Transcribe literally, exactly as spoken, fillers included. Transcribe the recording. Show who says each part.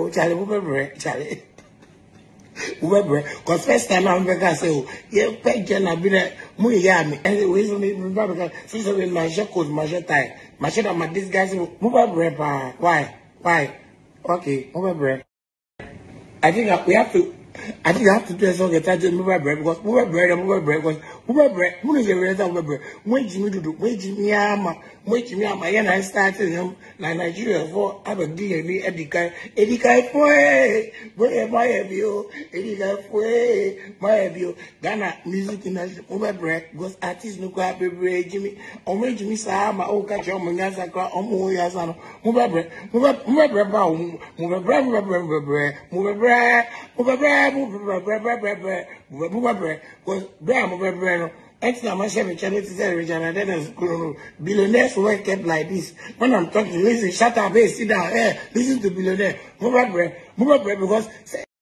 Speaker 1: oh, Charlie, move bread, Charlie. Move bread. Because first time I'm going to say, oh, yeah, pet Jenna, be there, muy yummy. And the reason me, because since I'm in my shackles, my shut tie, my shut up, my this guy's move bread, why? Why? Okay, move bread. I think we have to. I think I have to do a song entitled Move Bread because Move Bread, Move Bread, because Move Bread, who is the rest of Move Bread? When Jimmy do, when Jimmy Ama, when Jimmy Ama, and I started him, like Nigeria for Abba D and me, Edika, Edika, Foy, where my have you, Edika, Foy, my have you, Ghana music in Move Bread, because artists no grab bread, Jimmy, or when Jimmy Sama, oh, catch your Manasa, or Moyasano, Move Bread, Move Bread, Move Bread, Move Bread, Move Bread, Move Bread, Move Bread, Move Bread. Move bread, bread, move bread, because bread, move bread. Next time I share my channel to say, Richard, then is billionaires work kept like this. When I'm talking, listen, Shatta Wale, sit down, hey, listen to billionaire, move bread, move bread, because.